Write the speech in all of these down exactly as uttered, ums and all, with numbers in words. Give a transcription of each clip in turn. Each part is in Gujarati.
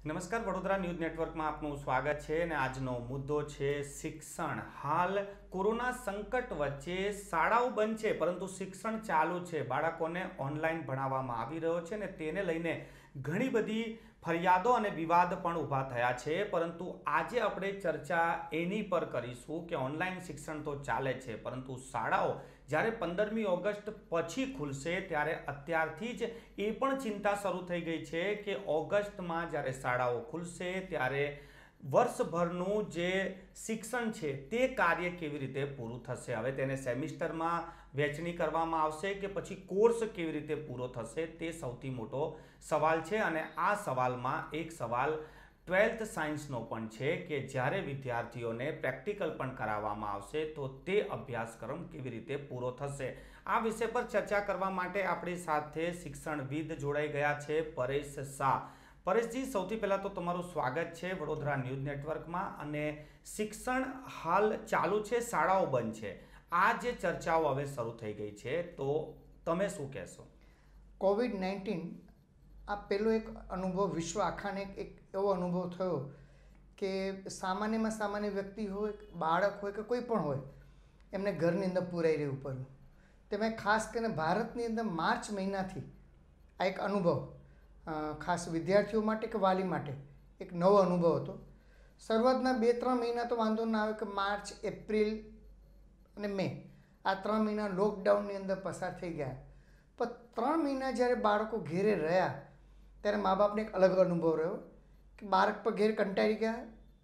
નમસ્કાર, વડોદરા ન્યૂઝ નેટવર્કમાં આપનું સ્વાગત છે અને આજનો મુદ્દો છે શિક્ષણ. હાલ કોરોના સંકટ વચ્ચે શાળાઓ બંધ છે પરંતુ શિક્ષણ ચાલુ છે. બાળકોને ઓનલાઈન ભણાવવામાં આવી રહ્યો છે અને તેને લઈને ઘણી બધી ફરિયાદો અને વિવાદ પણ ઊભા થયા છે. પરંતુ આજે આપણે ચર્ચા એની પર કરીશું કે ઓનલાઈન શિક્ષણ તો ચાલે છે પરંતુ શાળાઓ જ્યારે પંદરમી ઓગસ્ટ પછી ખુલશે ત્યારે અત્યારથી જ એ પણ ચિંતા શરૂ થઈ ગઈ છે કે ઓગસ્ટમાં જ્યારે શાળાઓ ખુલશે ત્યારે વર્ષભરનું જે શિક્ષણ છે તે કાર્ય કેવી રીતે પૂરું થશે. હવે તેને સેમિસ્ટરમાં વહેંચણી કરવામાં આવશે કે પછી કોર્સ કેવી રીતે પૂરો થશે તે સૌથી મોટો સવાલ છે. અને આ સવાલમાં એક સવાલ ટ્વેલ્થ સાયન્સનો પણ છે કે જ્યારે વિદ્યાર્થીઓને પ્રેક્ટિકલ પણ કરાવવામાં આવશે તો તે અભ્યાસક્રમ કેવી રીતે પૂરો થશે. આ વિષય પર ચર્ચા કરવા માટે આપણી સાથે શિક્ષણવિદ જોડાઈ ગયા છે પરેશ શાહ. પરેશજી, સૌથી પહેલાં તો તમારું સ્વાગત છે વડોદરા ન્યૂઝ નેટવર્કમાં. અને શિક્ષણ હાલ ચાલુ છે, શાળાઓ બંધ છે, આ જે ચર્ચાઓ હવે શરૂ થઈ ગઈ છે તો તમે શું કહેશો? કોવિડ નાઇન્ટીન આ પહેલો એક અનુભવ વિશ્વ આખાને એક એવો અનુભવ થયો કે સામાન્યમાં સામાન્ય વ્યક્તિ હોય, બાળક હોય કે કોઈ પણ હોય, એમને ઘરની અંદર પૂરાઈ રહેવું પડ્યું. તેમાં ખાસ કરીને ભારતની અંદર માર્ચ મહિનાથી આ એક અનુભવ ખાસ વિદ્યાર્થીઓ માટે કે વાલી માટે એક નવો અનુભવ હતો. શરૂઆતના બે ત્રણ મહિના તો વાંધો ના આવે કે માર્ચ, એપ્રિલ અને મે આ ત્રણ મહિના લોકડાઉનની અંદર પસાર થઈ ગયા. પણ ત્રણ મહિના જ્યારે બાળકો ઘેરે રહ્યા ત્યારે મા બાપને એક અલગ અનુભવ રહ્યો કે બાળક પર ઘેર કંટાળી ગયા,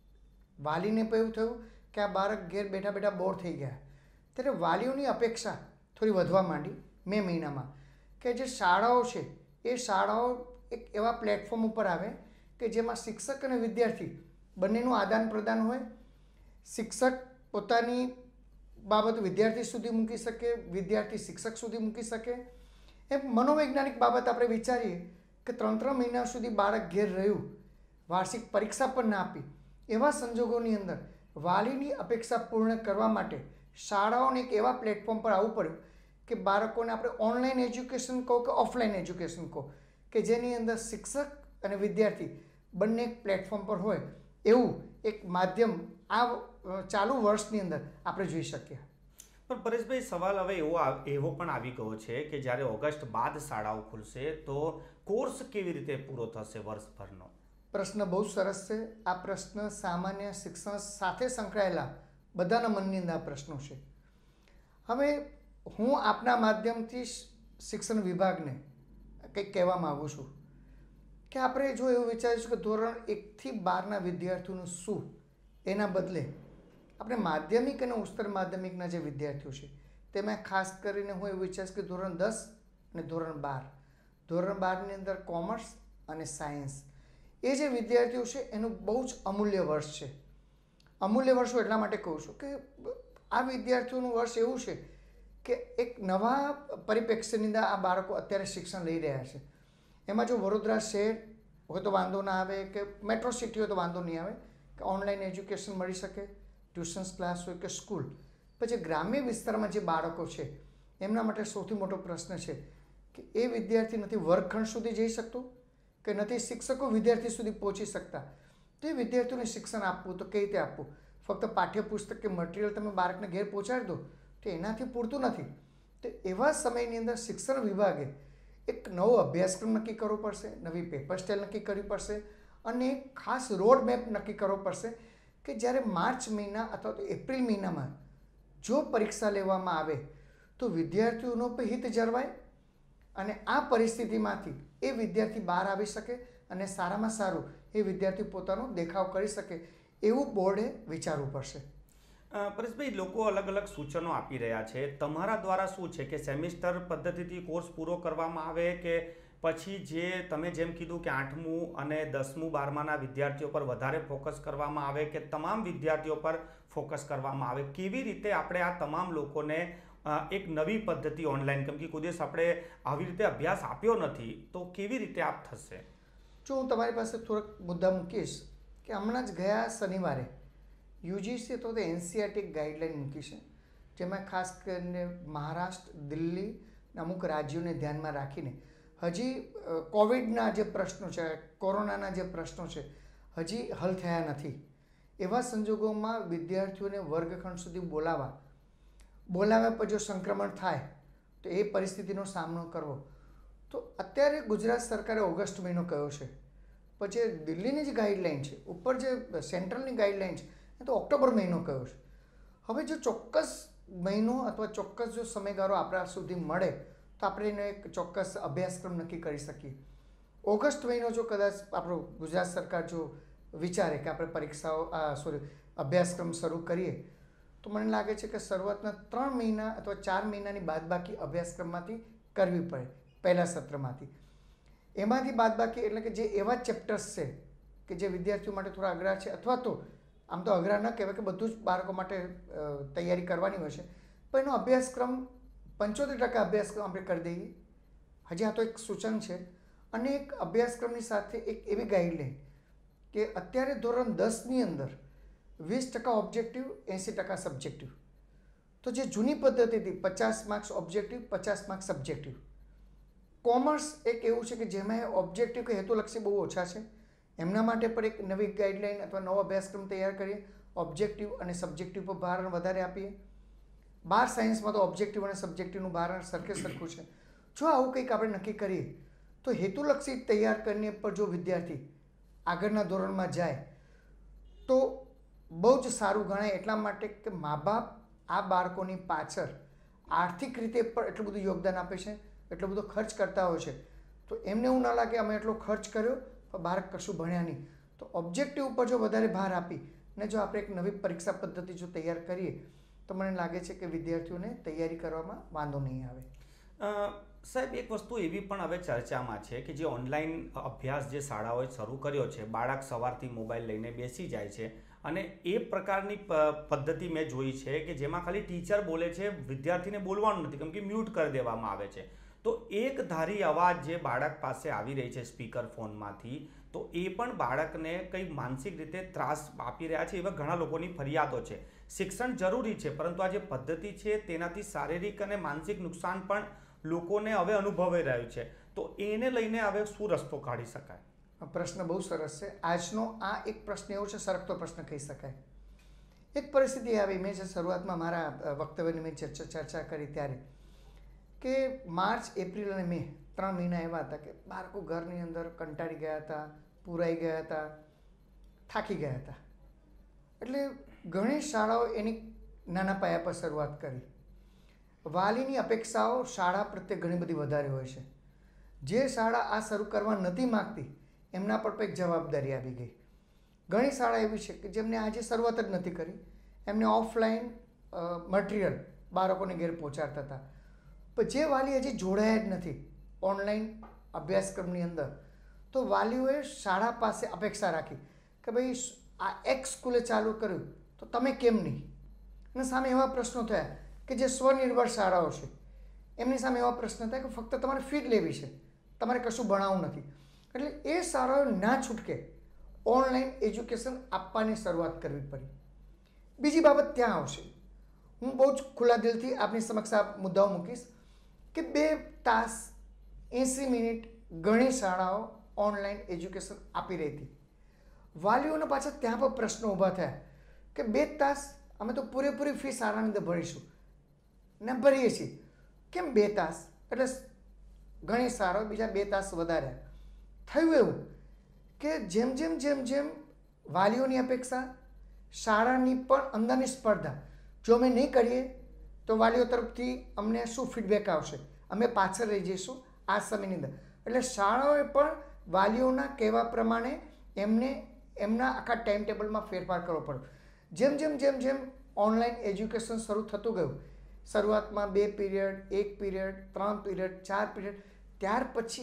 વાલીને પણ એવું થયું કે આ બાળક ઘેર બેઠા બેઠા બોર થઈ ગયા. ત્યારે વાલીઓની અપેક્ષા થોડી વધવા માંડી મે મહિનામાં કે જે શાળાઓ છે એ શાળાઓ એક એવા પ્લેટફોર્મ ઉપર આવે કે જેમાં શિક્ષક અને વિદ્યાર્થી બંનેનું આદાન પ્રદાન હોય. શિક્ષક પોતાની બાબત વિદ્યાર્થી સુધી મૂકી શકે, વિદ્યાર્થી શિક્ષક સુધી મૂકી શકે. એમ મનોવૈજ્ઞાનિક બાબત આપણે વિચારીએ કે ત્રણ ત્રણ મહિના સુધી બાળક ઘેર રહ્યું, વાર્ષિક પરીક્ષા પણ ના આપી, એવા સંજોગોની અંદર વાલીની અપેક્ષા પૂર્ણ કરવા માટે શાળાઓને એક એવા પ્લેટફોર્મ પર આવવું પડ્યું કે બાળકોને આપણે ઓનલાઈન એજ્યુકેશન કહો કે ઓફલાઈન એજ્યુકેશન કહો કે જેની અંદર શિક્ષક અને વિદ્યાર્થી બંને એક પ્લેટફોર્મ પર હોય એવું એક માધ્યમ આ ચાલુ વર્ષની અંદર આપણે જોઈ શકીએ. પણ પરેશભાઈ, સવાલ હવે એવો એવો પણ આવી ગયો છે કે જ્યારે ઓગસ્ટ બાદ શાળાઓ ખુલશે તો કોર્સ કેવી રીતે પૂરો થશે વર્ષભરનો? પ્રશ્ન બહુ સરસ છે. આ પ્રશ્ન સામાન્ય શિક્ષણ સાથે સંકળાયેલા બધાના મનની અંદર આ પ્રશ્નો છે. હવે હું આપના માધ્યમથી શિક્ષણ વિભાગને કંઈક કહેવા માગું છું કે આપણે જો એવું વિચારીશું કે ધોરણ એકથી બારના વિદ્યાર્થીઓનું શું, એના બદલે આપણે માધ્યમિક અને ઉચ્ચતર માધ્યમિકના જે વિદ્યાર્થીઓ છે તેમાં ખાસ કરીને હું એવું વિચારીશ કે ધોરણ દસ અને ધોરણ બાર ધોરણ બારની અંદર કોમર્સ અને સાયન્સ એ જે વિદ્યાર્થીઓ છે એનું બહુ જ અમૂલ્ય વર્ષ છે. અમૂલ્ય વર્ષો એટલા માટે કહું છું કે આ વિદ્યાર્થીઓનું વર્ષ એવું છે કે એક નવા પરિપ્રેક્ષ્યની અંદર આ બાળકો અત્યારે શિક્ષણ લઈ રહ્યા છે. એમાં જો વડોદરા શહેર હોય તો વાંધો ના આવે, કે મેટ્રો સિટી હોય તો વાંધો નહીં આવે કે ઓનલાઈન એજ્યુકેશન મળી શકે, ટ્યુશન્સ ક્લાસ હોય કે સ્કૂલ. પછી ગ્રામ્ય વિસ્તારમાં જે બાળકો છે એમના માટે સૌથી મોટો પ્રશ્ન છે કે એ વિદ્યાર્થી નથી વર્ગખંડ સુધી જઈ શકતો કે નથી શિક્ષકો વિદ્યાર્થી સુધી પહોંચી શકતા. તો એ વિદ્યાર્થીઓને શિક્ષણ આપવું તો કઈ રીતે આપવું? ફક્ત પાઠ્યપુસ્તક કે મટીરિયલ તમે બાળકને ઘેર પહોંચાડી દો તો એનાથી પૂરતું નથી. તો એવા સમયની અંદર શિક્ષણ વિભાગે એક નવો અભ્યાસક્રમ નક્કી કરવો પડશે, નવી પેપર સ્ટાઇલ નક્કી કરવી પડશે અને એક ખાસ રોડ મેપ નક્કી કરવો પડશે કે જ્યારે માર્ચ મહિના અથવા તો એપ્રિલ મહિનામાં જો પરીક્ષા લેવામાં આવે તો વિદ્યાર્થીઓનો પણ હિત જળવાય અને આ પરિસ્થિતિમાંથી એ વિદ્યાર્થી બહાર આવી શકે અને સારામાં સારું એ વિદ્યાર્થી પોતાનો દેખાવ કરી શકે એવું બોર્ડે વિચારવું પડશે. પરેશભાઈ, લોકો અલગ અલગ સૂચનો આપી રહ્યા છે. તમારા દ્વારા શું છે કે સેમિસ્ટર પદ્ધતિથી કોર્સ પૂરો કરવામાં આવે કે પછી જે તમે જેમ કીધું કે આઠમું અને દસમું બારમાના વિદ્યાર્થીઓ પર વધારે ફોકસ કરવામાં આવે કે તમામ વિદ્યાર્થીઓ પર ફોકસ કરવામાં આવે? કેવી રીતે આપણે આ તમામ લોકોને એક નવી પદ્ધતિ ઓનલાઈન, કેમ કે કોઈ દિવસ આપણે આવી રીતે અભ્યાસ આપ્યો નથી, તો કેવી રીતે આપ થશે? જો હું તમારી પાસે થોડાક મુદ્દા મૂકીશ કે હમણાં જ ગયા શનિવારે યુજીસી તો એનસીઆરટી ગાઈડલાઈન મૂકી છે જેમાં ખાસ કરીને મહારાષ્ટ્ર, દિલ્હી અમુક રાજ્યોને ધ્યાનમાં રાખીને હજી કોવિડના જે પ્રશ્નો છે, કોરોનાના જે પ્રશ્નો છે, હજી હલ થયા નથી. એવા સંજોગોમાં વિદ્યાર્થીઓને વર્ગખંડ સુધી બોલાવવા બોલાવ્યા પર જો સંક્રમણ થાય તો એ પરિસ્થિતિનો સામનો કરવો. તો અત્યારે ગુજરાત સરકારે ઓગસ્ટ મહિનો કહ્યો છે, પછી દિલ્હીની જે ગાઈડલાઇન છે, ઉપર જે સેન્ટ્રલની ગાઈડલાઇન છે, એ તો ઓક્ટોબર મહિનો કહ્યો છે. હવે જો ચોક્કસ મહિનો અથવા ચોક્કસ જો સમયગાળો આપણા સુધી મળે તો આપણે એનો એક ચોક્કસ અભ્યાસક્રમ નક્કી કરી શકીએ. ઓગસ્ટ મહિનો જો કદાચ આપણો ગુજરાત સરકાર જો વિચારે કે આપણે પરીક્ષાઓ સોરી અભ્યાસક્રમ શરૂ કરીએ તો મને લાગે છે કે શરૂઆતના ત્રણ મહિના અથવા ચાર મહિનાની બાદબાકી અભ્યાસક્રમમાંથી કરવી પડે, પહેલા સત્રમાંથી. એમાંથી બાદબાકી એટલે કે જે એવા ચેપ્ટર્સ છે કે જે વિદ્યાર્થીઓ માટે થોડા અઘરા છે, અથવા તો આમ તો અઘરા ન કહેવાય કે બધું જ બાળકો માટે તૈયારી કરવાની હોય છે, પણ એનો અભ્યાસક્રમ પંચોતેર ટકા અભ્યાસક્રમ આપણે કરી દઈએ. હજી આ તો એક સૂચન છે. અને એક અભ્યાસક્રમની સાથે એક એવી ગાઈડલાઈન કે અત્યારે ધોરણ દસની અંદર વીસ ટકા ઓબ્જેક્ટિવ, એંસી ટકા સબ્જેક્ટિવ. તો જે જૂની પદ્ધતિથી પચાસ માર્ક્સ ઓબ્જેક્ટિવ, પચાસ માર્ક્સ સબ્જેક્ટિવ. કોમર્સ એક એવું છે કે જેમાં ઓબ્જેક્ટિવ કે હેતુલક્ષી બહુ ઓછા છે. એમના માટે પણ એક નવી ગાઈડલાઇન અથવા નવો અભ્યાસક્રમ તૈયાર કરીએ, ઓબ્જેક્ટિવ અને સબ્જેક્ટિવ પર ભારણ વધારે આપીએ. બાર સાયન્સમાં તો ઓબ્જેક્ટિવ અને સબ્જેક્ટિવનું ભારણ સરખે સરખું છે. જો આવું કંઈક આપણે નક્કી કરીએ તો હેતુલક્ષી તૈયાર કરીને પર જો વિદ્યાર્થી આગળના ધોરણમાં જાય તો બહુ જ સારું ગણાય. એટલા માટે કે મા બાપ આ બાળકોની પાછળ આર્થિક રીતે પણ એટલું બધું યોગદાન આપે છે, એટલો બધો ખર્ચ કરતા હોય છે. તો એમને એવું ના લાગે અમે એટલો ખર્ચ કર્યો પણ બાળક કશું ભણ્યા નહીં. તો ઓબ્જેક્ટિવ ઉપર જો વધારે ભાર આપી ને જો આપણે એક નવી પરીક્ષા પદ્ધતિ જો તૈયાર કરીએ તો મને લાગે છે કે વિદ્યાર્થીઓને તૈયારી કરવામાં વાંધો નહીં આવે. સાહેબ, એક વસ્તુ એવી પણ હવે ચર્ચામાં છે કે જે ઓનલાઈન અભ્યાસ જે શાળાઓએ શરૂ કર્યો છે, બાળક સવારથી મોબાઈલ લઈને બેસી જાય છે અને એ પ્રકારની પદ્ધતિ મેં જોઈ છે કે જેમાં ખાલી ટીચર બોલે છે, વિદ્યાર્થીને બોલવાનું નથી, કેમ કે મ્યુટ કરી દેવામાં આવે છે. તો એક ધારી અવાજ જે બાળક પાસે આવી રહી છે સ્પીકર ફોનમાંથી, તો એ પણ બાળકને કંઈ માનસિક રીતે ત્રાસ આપી રહ્યા છે, એવા ઘણા લોકોની ફરિયાદો છે. શિક્ષણ જરૂરી છે, પરંતુ આ જે પદ્ધતિ છે તેનાથી શારીરિક અને માનસિક નુકસાન પણ લોકોને હવે અનુભવાઈ રહ્યું છે. તો એને લઈને હવે શું રસ્તો કાઢી શકાય? પ્રશ્ન બહુ સરસ છે. આજનો આ એક પ્રશ્ન એવો છે, સરકતો પ્રશ્ન કહી શકાય. એક પરિસ્થિતિ આવી, મેં જે શરૂઆતમાં મારા વક્તવ્યની મેં ચર્ચા ચર્ચા કરી ત્યારે કે માર્ચ, એપ્રિલ અને મે ત્રણ મહિના એવા હતા કે બાળકો ઘરની અંદર કંટાળી ગયા હતા, પૂરાઈ ગયા હતા, થાકી ગયા હતા. એટલે ઘણી શાળાઓ એની નાના પાયા પર શરૂઆત કરી. વાલીની અપેક્ષાઓ શાળા પ્રત્યે ઘણી બધી વધારે હોય છે. જે શાળા આ શરૂ કરવા નથી માગતી એમના પર પણ એક જવાબદારી આવી ગઈ. ઘણી શાળા એવી છે કે જેમને આજે શરૂઆત જ નથી કરી, એમને ઓફલાઈન મટીરિયલ બાળકોને ઘેર પહોંચાડતા હતા. પણ જે વાલી હજી જોડાયા જ નથી ઓનલાઈન અભ્યાસક્રમની અંદર, તો વાલીઓએ શાળા પાસે અપેક્ષા રાખી કે ભાઈ આ એક સ્કૂલે ચાલુ કર્યું તો તમે કેમ નહીં. અને સામે એવા પ્રશ્નો થયા કે જે સ્વનિર્ભર શાળાઓ છે એમની સામે એવા પ્રશ્ન થાય કે ફક્ત તમારે ફી જ લેવી છે, તમારે કશું ભણાવવું નથી. એટલે એ શાળાઓ ના છૂટકે ઓનલાઈન એજ્યુકેશન આપવાની શરૂઆત કરવી પડી. બીજી બાબત ત્યાં આવશે, હું બહુ જ ખુલ્લા દિલથી આપની સમક્ષ આ મુદ્દાઓ મૂકીશ કે બે તાસ એંસી મિનિટ ઘણી શાળાઓ ઓનલાઈન એજ્યુકેશન આપી રહી હતી. વાલીઓને પાછા ત્યાં પર પ્રશ્નો ઊભા થયા કે બે તાસ અમે તો પૂરેપૂરી ફી શાળાની અંદર ભરીશું ને ભરીએ છીએ, કેમ બે તાસ? એટલે ઘણી શાળાઓ બીજા બે તાસ વધાર્યા. થયું એવું કે જેમ જેમ જેમ જેમ વાલીઓની અપેક્ષા, શાળાની પણ અંદરની સ્પર્ધા, જો અમે નહીં કરીએ તો વાલીઓ તરફથી અમને શું ફીડબેક આવશે, અમે પાછળ રહી જઈશું આ સમયની અંદર. એટલે શાળાઓએ પણ વાલીઓના કહેવા પ્રમાણે એમને એમના આખા ટાઈમ ટેબલમાં ફેરફાર કરવો પડ્યો. જેમ જેમ જેમ જેમ ઓનલાઈન એજ્યુકેશન શરૂ થતું ગયું, શરૂઆતમાં બે પીરિયડ, એક પીરિયડ, ત્રણ પીરિયડ, ચાર પીરિયડ, ત્યાર પછી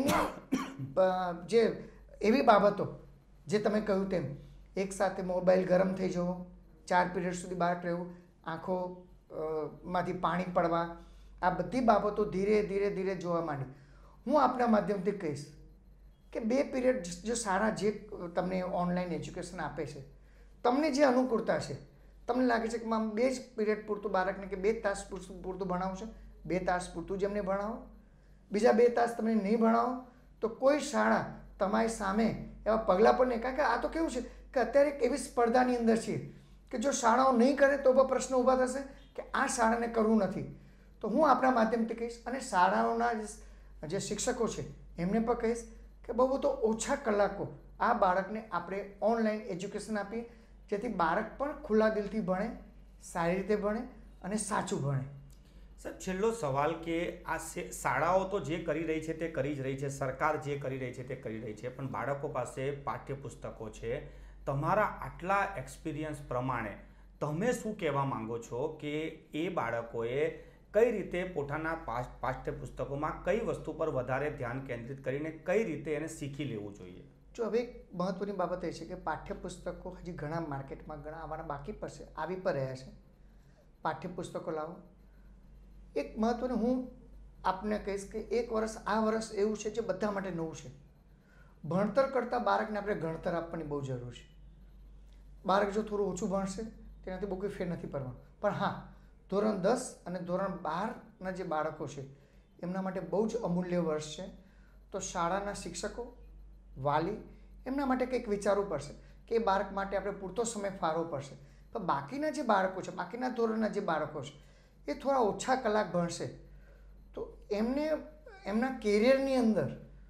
એની જે એવી બાબતો જે તમે કહ્યું તેમ એક સાથે મોબાઈલ ગરમ થઈ જવો, ચાર પીરિયડ સુધી બહાર રહેવું, આંખો માંથી પાણી પડવા, આ બધી બાબતો ધીરે ધીરે ધીરે જોવા માંડી. હું આપના માધ્યમથી કહીશ કે બે પીરિયડ જો સારા જે તમને ઓનલાઈન એજ્યુકેશન આપે છે, તમને જે અનુકૂળતા છે, તમને લાગે છે કે મામ બે જ પીરિયડ પૂરતું બાળકને કે બે તાસ પૂરતું ભણાવશે, બે તાસ પૂરતું જ એમને ભણાવો. બીજા બે તાસ તમે નહીં ભણાવો તો કોઈ શાળા તમારી સામે એવા પગલાં પણ નહીં. કારણ કે આ તો કેવું છે કે અત્યારે એક એવી સ્પર્ધાની અંદર છીએ કે જો શાળાઓ નહીં કરે તો પણ પ્રશ્ન ઊભા થશે કે આ શાળાને કરવું નથી. તો હું આપણા માધ્યમથી કહીશ અને શાળાઓના જે શિક્ષકો છે એમને પણ કહીશ કે બહુ તો ઓછા કલાકો આ બાળકને આપણે ઓનલાઈન એજ્યુકેશન આપીએ, જેથી બાળક પણ ખુલ્લા દિલથી ભણે, સારી રીતે ભણે અને સાચું ભણે. સર, છેલ્લો સવાલ કે આ શાળાઓ તો જે કરી રહી છે તે કરી જ રહી છે, સરકાર જે કરી રહી છે તે કરી રહી છે, પણ બાળકો પાસે પાઠ્યપુસ્તકો છે. તમારા આટલા એક્સપિરિયન્સ પ્રમાણે તમે શું કહેવા માંગો છો કે એ બાળકોએ કઈ રીતે પોતાના પાઠ્યપુસ્તકોમાં કઈ વસ્તુ પર વધારે ધ્યાન કેન્દ્રિત કરીને કઈ રીતે એને શીખી લેવું જોઈએ? જો હવે એક મહત્ત્વની બાબત એ છે કે પાઠ્યપુસ્તકો હજી ઘણા માર્કેટમાં ઘણા આવવાના બાકી પર છે, આવી પર રહ્યા છે. પાઠ્યપુસ્તકો લાવો. એક મહત્ત્વનું હું આપને કહીશ કે એક વર્ષ આ વર્ષ એવું છે જે બધા માટે નવું છે. ભણતર કરતાં બાળકને આપણે ગણતર આપવાની બહુ જરૂર છે. બાળક જો થોડું ઓછું ભણશે તેનાથી બહુ કંઈ ફેર નથી પડવાનો. પણ હા, ધોરણ દસ અને ધોરણ બારના જે બાળકો છે એમના માટે બહુ જ અમૂલ્ય વર્ષ છે. તો શાળાના શિક્ષકો, વાલી એમના માટે કંઈક વિચારવું પડશે કે એ બાળક માટે આપણે પૂરતો સમય ફાળવવો પડશે. પણ બાકીના જે બાળકો છે, બાકીના ધોરણના જે બાળકો છે એ થોડા ઓછા કલાક ભણશે તો એમને એમના કેરિયરની અંદર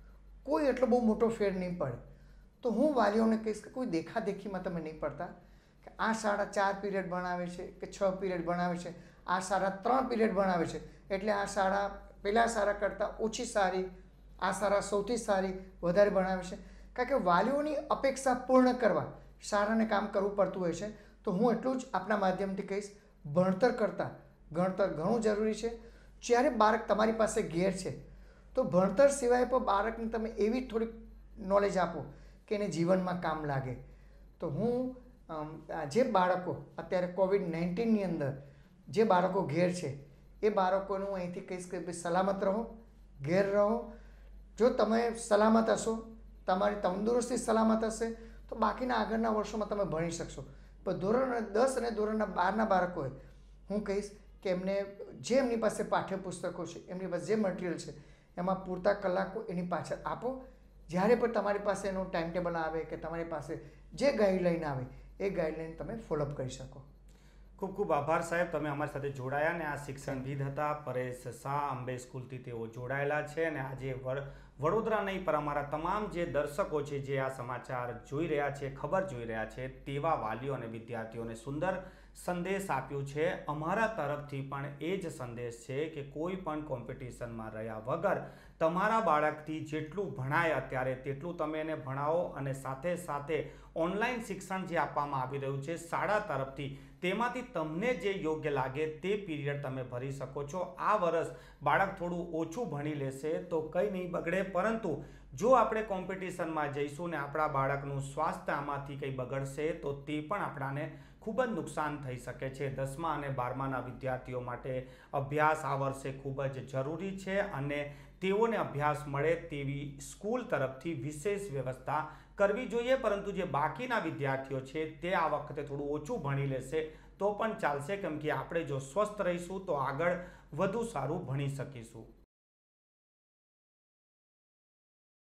કોઈ એટલો બહુ મોટો ફેર નહીં પડે. તો હું વાલીઓને કહીશ કે કોઈ દેખાદેખીમાં તમે નહીં પડતા કે આ શાળા ચાર પીરિયડ ભણાવે છે કે છ પીરિયડ ભણાવે છે, આ શાળા ત્રણ પીરિયડ ભણાવે છે એટલે આ શાળા પેલા શાળા કરતાં ઓછી સારી, આ શાળા સૌથી સારી, વધારે ભણાવે છે. કારણ કે વાલીઓની અપેક્ષા પૂર્ણ કરવા શાળાને કામ કરવું પડતું હોય છે. તો હું એટલું જ આપણા માધ્યમથી કહીશ, ભણતર કરતાં ગણતર ઘણું જરૂરી છે. જ્યારે બાળક તમારી પાસે ઘેર છે તો ભણતર સિવાય પણ બાળકને તમે એવી થોડીક નોલેજ આપો કે એને જીવનમાં કામ લાગે. તો હું જે બાળકો અત્યારે કોવિડ નાઇન્ટીનની અંદર જે બાળકો ઘેર છે એ બાળકોને હું અહીંથી કહીશ કે ભાઈ સલામત રહો, ઘેર રહો. જો તમે સલામત હશો, તમારી તંદુરસ્તી સલામત હશે તો બાકીના આગળના વર્ષોમાં તમે ભણી શકશો. પણ ધોરણ દસ અને ધોરણના બારના બાળકોએ હું કહીશ કે એમને જે એમની પાસે પાઠ્યપુસ્તકો છે, એમની પાસે જે મટીરિયલ છે એમાં પૂરતા કલાકો એની પાછળ આપો. જ્યારે પણ તમારી પાસે એનું ટાઈમ ટેબલ આવે કે તમારી પાસે જે ગાઈડલાઈન આવે એ ગાઈડલાઈન તમે ફોલોઅપ કરી શકો. ખૂબ ખૂબ આભાર સાહેબ, તમે અમારી સાથે જોડાયા. અને આ શિક્ષણવિદ હતા પરેશ શાહ, અંબે સ્કૂલથી તેઓ જોડાયેલા છે. અને આજે વડોદરા નહીં પર અમારા તમામ જે દર્શકો છે જે આ સમાચાર જોઈ રહ્યા છે, ખબર જોઈ રહ્યા છે, તેવા વાલીઓ અને વિદ્યાર્થીઓને સુંદર સંદેશ આપ્યું છે. અમારા તરફથી પણ એ જ સંદેશ છે કે કોઈ પણ કોમ્પિટિશનમાં રહ્યા વગર તમારા બાળકથી જેટલું ભણાય અત્યારે તેટલું તમે એને ભણાવો. અને સાથે સાથે ઓનલાઈન શિક્ષણ જે આપવામાં આવી રહ્યું છે શાળા તરફથી, તેમાંથી તમને જે યોગ્ય લાગે તે પીરિયડ તમે ભરી શકો છો. આ વર્ષ બાળક થોડું ઓછું ભણી લેશે તો કંઈ નહીં બગડે, પરંતુ જો આપણે કોમ્પિટિશનમાં જઈશું ને આપણા બાળકનું સ્વાસ્થ્ય આમાંથી કંઈ બગડશે તો તે પણ આપણાને ખૂબ જ નુકસાન થઈ શકે છે. દસમા અને બારમાના વિદ્યાર્થીઓ માટે અભ્યાસ આ વર્ષે ખૂબ જ જરૂરી છે અને તેઓને અભ્યાસ મળે તેવી સ્કૂલ તરફથી વિશેષ વ્યવસ્થા કરવી જોઈએ. પરંતુ જે બાકીના વિદ્યાર્થીઓ છે તે આ વખતે થોડું ઓછું ભણી લેશે તો પણ ચાલશે, કેમ કે આપણે જો સ્વસ્થ રહીશું તો આગળ વધુ સારું ભણી શકીશું.